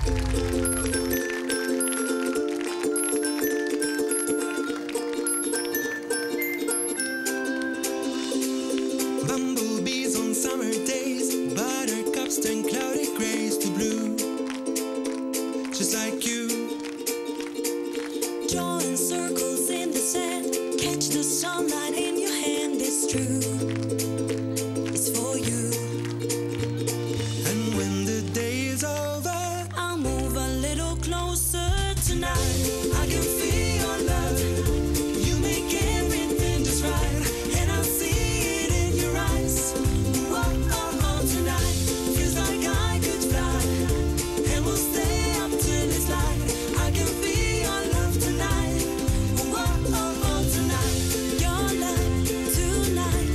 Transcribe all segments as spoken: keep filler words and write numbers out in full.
Bumblebees on summer days, buttercups turn cloudy grays to blue, just like you. Drawing circles in the sand, catch the sunlight in your hand, it's true, it's for you. And when the day is over, I'll move a little closer tonight. I can feel your love, you make everything just right, and I see it in your eyes. Whoa, oh, oh, tonight feels like I could fly, and we'll stay up till it's light. I can feel your love tonight. Whoa, oh, oh, tonight, your love tonight,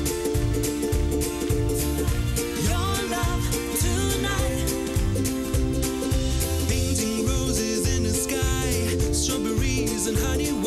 your love tonight. painting roses in the sky, strawberries and honey